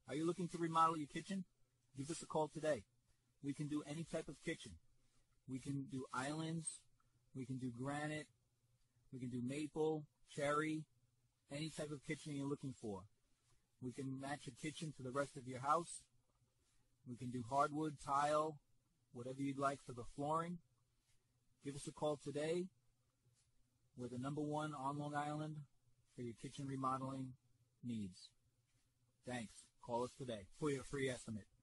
Are you looking to remodel your kitchen? Give us a call today. We can do any type of kitchen. We can do islands. We can do granite. We can do maple, cherry, any type of kitchen you're looking for. We can match a kitchen to the rest of your house. We can do hardwood, tile, whatever you'd like for the flooring. Give us a call today. We're the #1 on Long Island for your kitchen remodeling needs. Thanks. Call us today for your free estimate.